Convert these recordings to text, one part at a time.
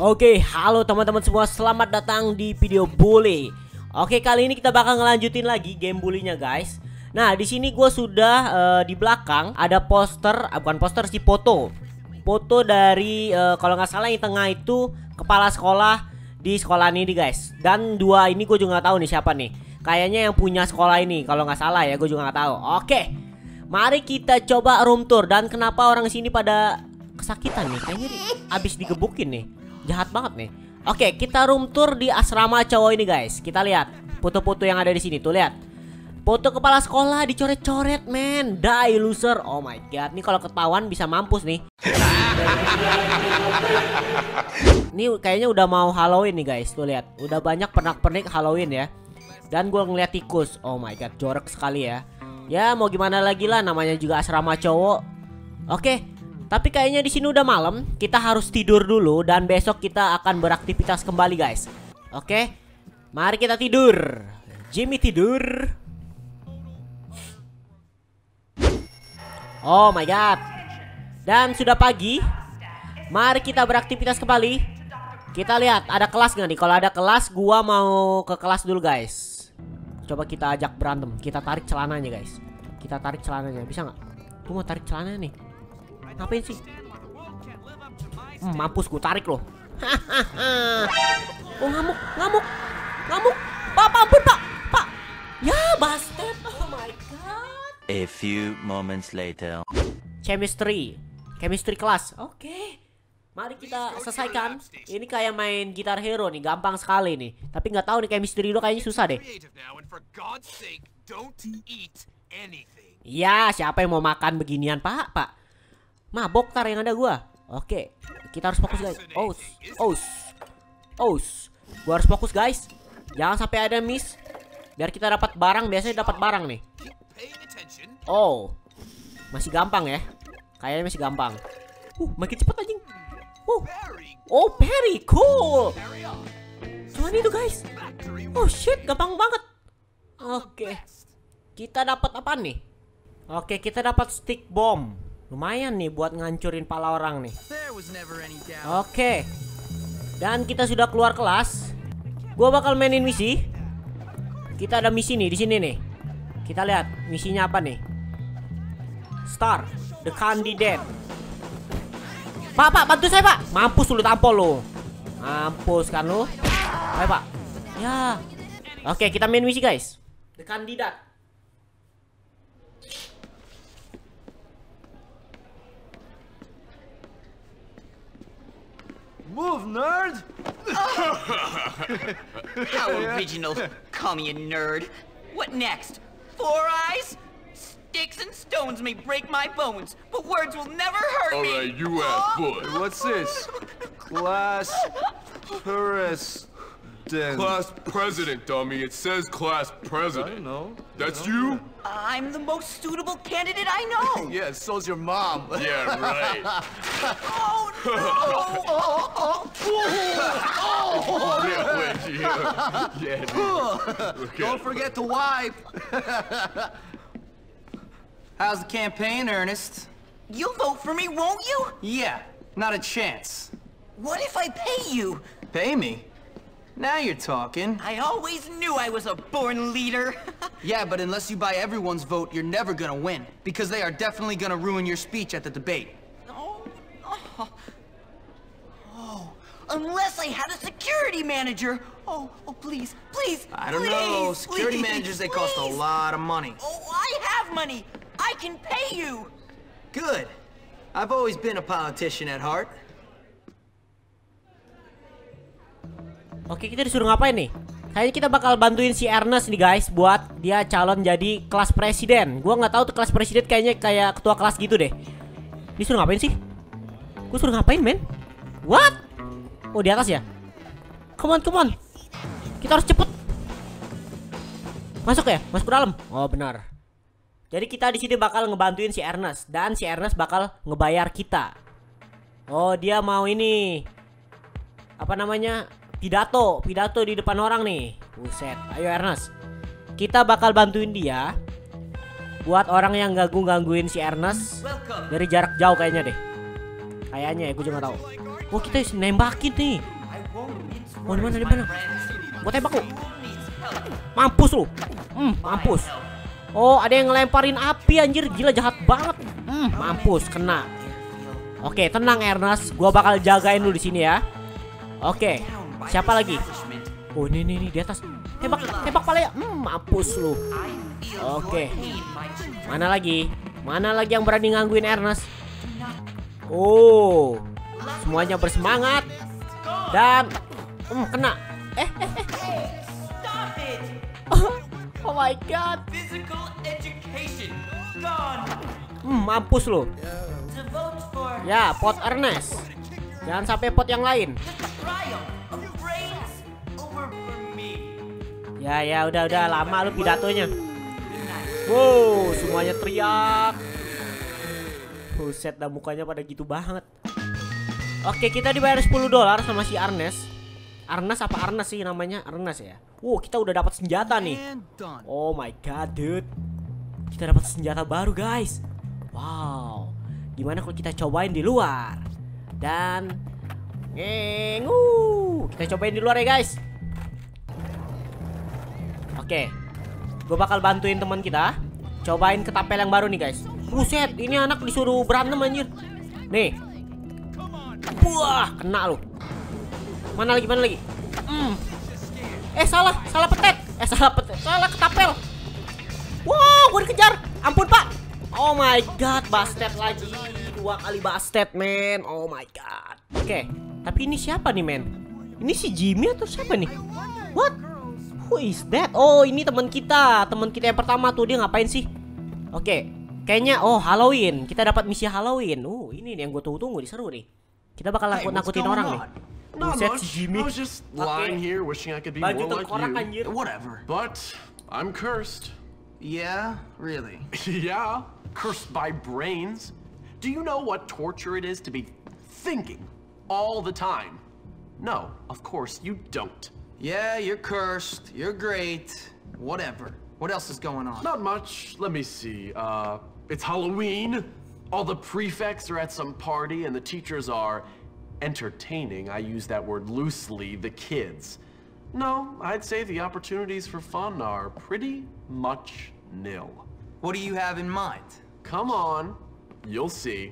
Oke, halo teman-teman semua, selamat datang di video bully. Oke, kali ini kita bakal ngelanjutin lagi game bullynya, guys. Nah, di sini gue sudah di belakang ada poster, bukan poster sih, foto dari kalau nggak salah yang tengah itu kepala sekolah di sekolah ini, guys. Dan dua ini gue juga nggak tahu nih siapa nih. Kayaknya yang punya sekolah ini, kalau nggak salah ya, gue juga nggak tahu. Oke, mari kita coba room tour. Dan kenapa orang sini pada kesakitan nih? Kayaknya abis digebukin nih. Jahat banget nih. Oke, kita room tour di asrama cowok ini, guys. Kita lihat foto-foto yang ada di sini. Tuh, lihat. Foto kepala sekolah dicoret-coret, men. Die loser. Oh my god. Ini kalau ketahuan bisa mampus nih. Ini kayaknya udah mau Halloween nih, guys. Tuh, lihat. Udah banyak pernak-pernik Halloween ya. Dan gue ngeliat tikus. Oh my god, jorok sekali ya. Ya, mau gimana lagi lah, namanya juga asrama cowok. Oke. Tapi kayaknya di sini udah malam, kita harus tidur dulu dan besok kita akan beraktivitas kembali, guys. Oke, mari kita tidur. Jimmy tidur. Oh my god. Dan sudah pagi. Mari kita beraktivitas kembali. Kita lihat ada kelas nggak nih? Kalau ada kelas, gua mau ke kelas dulu, guys. Coba kita ajak berantem. Kita tarik celananya, guys. Kita tarik celananya, bisa nggak? Gua mau tarik celananya nih. Ngapain sih? Mampus, gue tarik loh. Oh, ngamuk. Pak, ampun, Pak. Ya, bastard. Oh my god. A few moments later. Chemistry kelas. Oke. Mari kita selesaikan. Ini kayak main Guitar Hero nih, gampang sekali nih. Tapi nggak tahu nih, chemistry lo kayaknya susah deh. Ya, siapa yang mau makan beginian, Pak? Mabok tar yang ada gua. Oke, kita harus fokus, guys. Gua harus fokus, guys. Jangan sampai ada miss. Biar kita dapat barang, biasanya dapat barang nih. Oh. Masih gampang ya. Kayaknya masih gampang. Makin cepet anjing. Oh, Perry, cool. Cuman itu, guys. Oh shit, gampang banget. Oke. Kita dapat apa nih? Oke, kita dapat stick bomb. Lumayan nih buat ngancurin pala orang nih. Oke. Dan kita sudah keluar kelas. Gua bakal mainin misi. Kita ada misi nih di sini nih. Kita lihat misinya apa nih. Star the candidate. Pak, bantu saya, Pak. Mampus lu, tampol lu. Mampus kan lu. Ayo, Pak. Ya. Oke, kita main misi, guys. The candidate. Move, nerd! How original. Call me a nerd. What next? 4 eyes? Sticks and stones may break my bones, but words will never hurt me. Alright, you ass boy. What's this? Class president. Class president, dummy. It says class president. I know. That's you? I'm the most suitable candidate I know. Yeah, so's your mom. Yeah, right. Oh, Yeah, dude. Don't forget to wipe. How's the campaign, Ernest? You'll vote for me, won't you? Yeah, not a chance. What if I pay you? Pay me? Now you're talking. I always knew I was a born leader. Yeah, but unless you buy everyone's vote, you're never gonna win. Because they are definitely gonna ruin your speech at the debate. Oh, unless I had a security manager. Oh, please. I don't know. Please, Security please, managers, they cost a please. lot of money. Oh, I have money. I can pay you. Good. I've always been a politician at heart. Oke, kita disuruh ngapain nih? Kayaknya kita bakal bantuin si Ernest nih, guys, buat dia calon jadi kelas presiden. Gua nggak tahu tuh kelas presiden, kayaknya kayak ketua kelas gitu deh. Disuruh ngapain sih? Gue suruh ngapain, men? What? Oh, di atas ya? Come on. Kita harus cepet. Masuk ya? Masuk ke dalam. Oh, benar. Jadi kita di sini bakal ngebantuin si Ernest dan si Ernest bakal ngebayar kita. Oh, dia mau ini. Apa namanya? Pidato di depan orang nih. Buset. Ayo Ernest. Kita bakal bantuin dia buat orang yang gangguin si Ernest dari jarak jauh kayaknya deh. Kayaknya ya, gue juga gak tahu. Oh, kita nembakin nih. Oh, di mana? Gua tembak lu. Mampus lu. Mampus. Oh, ada yang ngelemparin api anjir. Gila, jahat banget. Mampus, kena. Oke, tenang Ernest. Gua bakal jagain lu di sini ya. Oke. Siapa lagi? Oh, ini di atas. Tembak pala ya. Mampus lu. Oke. Mana lagi yang berani gangguin Ernest? Oh, semuanya bersemangat. Dan kena. Oh my god. Mampus lu. Ya, pot Ernest. Jangan sampai pot yang lain. Ya, udah lama lu pidatonya. Wow, semuanya teriak. Buset dah, mukanya pada gitu banget. Oke, kita dibayar $10 sama si Ernest. Ernest apa Ernest sih namanya? Ernest ya. Wow, kita udah dapat senjata nih. Oh my god, dude. Kita dapat senjata baru, guys. Wow. Gimana kalau kita cobain di luar? Dan kita cobain di luar ya, guys. Oke. Gue bakal bantuin teman kita cobain ketapel yang baru nih, guys. Buset, ini anak disuruh berantem anjir. Nih. Wah, kena lu. Mana lagi? Salah petet. Salah ketapel. Wow, gue dikejar. Ampun, Pak. Oh my god, bastet lagi. 2 kali bastet, men. Oh my god. Oke, tapi ini siapa nih, men? Ini si Jimmy atau siapa nih? What? Who is that? Oh, ini teman kita yang pertama tuh. Dia ngapain sih? Oke, kayaknya Halloween. Kita dapat misi Halloween. Ini nih yang gue tunggu-tunggu, seru nih. Kita bakal nakutin orang nih. Buset, si Jimmy. I was just lying here wishing I could be Baju more like tengkorak you. anjir. Whatever. But I'm cursed. Yeah, really. Yeah, cursed by brains. Do you know what torture it is to be thinking all the time? No, of course you don't. Yeah, you're cursed. You're great. Whatever. What else is going on? Not much. Let me see. It's Halloween. All the prefects are at some party and the teachers are entertaining. I use that word loosely, the kids. No, I'd say the opportunities for fun are pretty much nil. What do you have in mind? Come on, you'll see.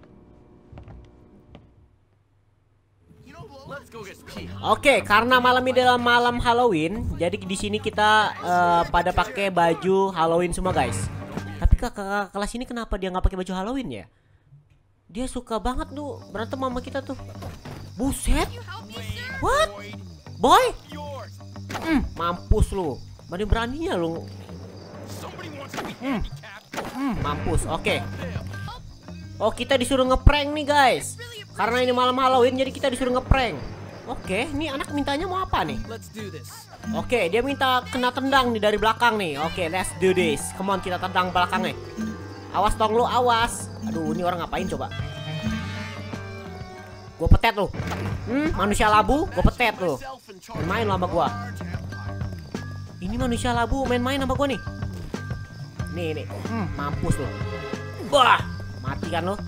Oke, karena malam ini adalah malam Halloween, jadi di sini kita pada pakai baju Halloween semua, guys. Tapi kakak kelas ini kenapa dia nggak pakai baju Halloween ya? Dia suka banget tuh berantem sama kita tuh. Buset. What? Boy? Mampus lu. Beraninya lu. Mampus. Oke. Oh, kita disuruh ngeprank nih, guys. Karena ini malam Halloween, jadi kita disuruh ngeprank. Oke, ini anak mintanya mau apa nih? Oke, dia minta kena tendang nih dari belakang nih. Oke, let's do this. Come on, kita tendang belakangnya. Awas dong lu, awas. Aduh, ini orang ngapain coba? Gue petet lu. Manusia labu, gue petet lu. Main lu sama gua. Ini manusia labu main-main sama gua nih. Nih. Mampus lu. Wah, mati kan lu.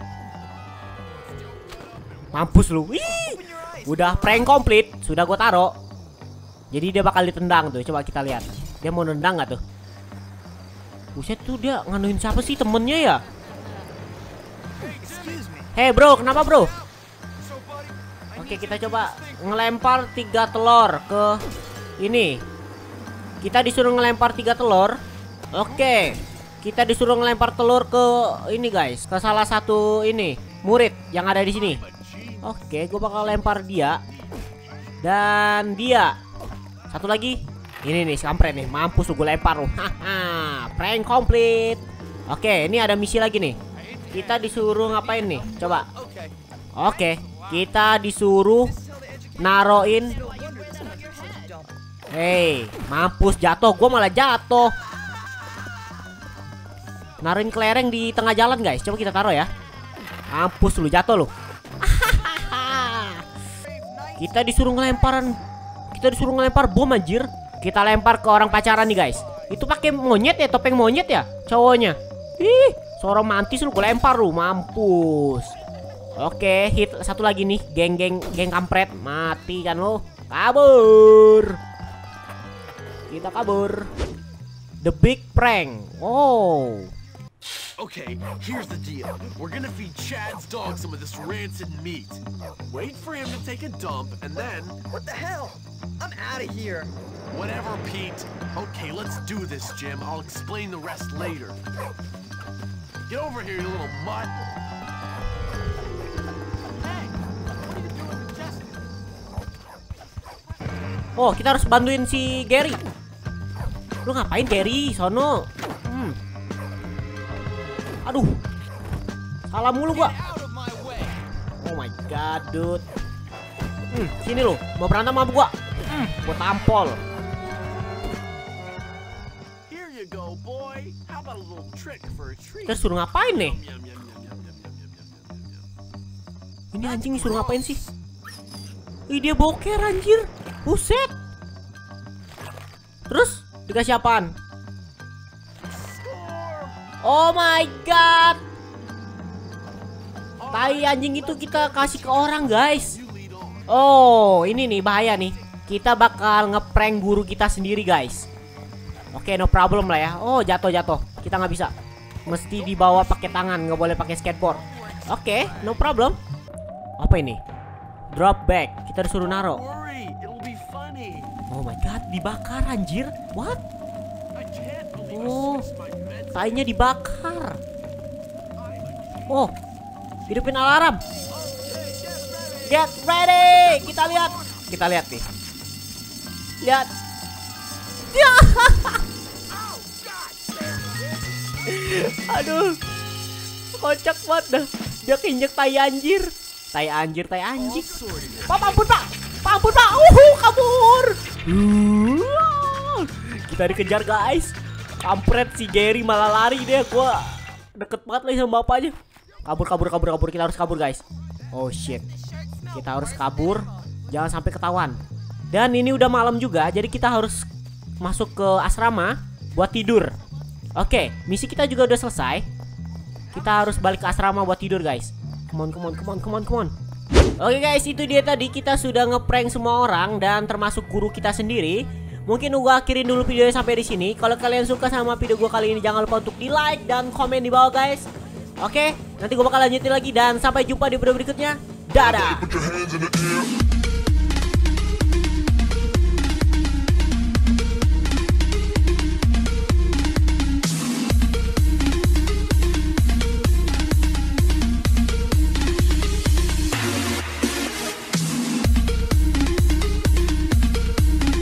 Mampus lu. Wih. Udah prank komplit, sudah gue taro. Jadi dia bakal ditendang tuh. Coba kita lihat. Dia mau nendang nggak tuh? Buset tuh, dia nganuin siapa sih, temennya ya? Hey bro, kenapa bro? Oke, kita coba ngelempar 3 telur ke ini. Kita disuruh ngelempar 3 telur. Oke, kita disuruh ngelempar telur ke ini, guys, ke salah satu ini murid yang ada di sini. Oke, gue bakal lempar dia. Dan dia. Satu lagi. Ini nih, si kampret nih. Mampus lu, gue lempar lu. Haha, prank komplit. Oke, ini ada misi lagi nih. Kita disuruh ngapain nih? Coba. Oke, kita disuruh naroin. Hei, mampus, jatuh. Gue malah jatuh. Naroin kelereng di tengah jalan, guys. Coba kita taruh ya. Mampus lu, jatuh lu. Kita disuruh ngelempar bom anjir. Kita lempar ke orang pacaran nih, guys. Itu pakai monyet ya, topeng monyet ya cowoknya. Ih, so romantis lu, gue lempar lu, mampus. Oke, hit satu lagi nih, geng kampret. Mati kan lu. Kabur. Kita kabur. The big prank. Oh. Okay, here's the deal. We're gonna feed Chad's dog some of this rancid meat. Wait for him to take a dump, and then... What the hell? I'm out of here. Whatever, Pete. Okay, let's do this, Jim. I'll explain the rest later. Get over here, you little mutt. Hey, what are you doing with Jesse? Oh, kita harus bantuin si Gary. Lu ngapain Gary? Sono. Aduh. Salah mulu gua. Oh my god, dude. Sini lu. Mau berantem sama gua? Gua tampol. Here you go, boy. How about a little trick for a treat? Kita suruh ngapain nih? Ini anjing disuruh ngapain sih? Ih, dia boker anjir. Buset. Terus dikasih apaan? Oh my god. Tai anjing itu kita kasih ke orang, guys. Oh, ini nih bahaya nih. Kita bakal ngeprank guru kita sendiri, guys. Oke, no problem lah ya. Oh, jatuh. Kita nggak bisa. Mesti dibawa pakai tangan, nggak boleh pakai skateboard. Oke, no problem. Apa ini? Drop back. Kita disuruh naro. Worry, it'll be funny. Oh my god, dibakar anjir. What? I can't believe Oh, I switched my meds. tainya dibakar. Oh, hidupin alarm. Get ready. Kita lihat nih. Lihat. Ya. Aduh, kocak banget dah. Dia keinjek tai anjir. Tai anjing. Pak, ampun pak. Kabur. Kita dikejar, guys. Kampret si Gary malah lari dia. Gua deket banget lagi sama bapaknya. Kabur. Kita harus kabur, guys. Oh shit. Kita harus kabur. Jangan sampai ketahuan. Dan ini udah malam juga, jadi kita harus masuk ke asrama buat tidur. Oke, misi kita juga udah selesai. Kita harus balik ke asrama buat tidur, guys. Come on. Oke guys, itu dia tadi kita sudah ngeprank semua orang dan termasuk guru kita sendiri. Mungkin gua akhirin dulu videonya sampai di sini. Kalau kalian suka sama video gua kali ini, jangan lupa untuk di like dan komen di bawah, guys. Oke, nanti gua bakal lanjutin lagi dan sampai jumpa di video berikutnya. Dadah.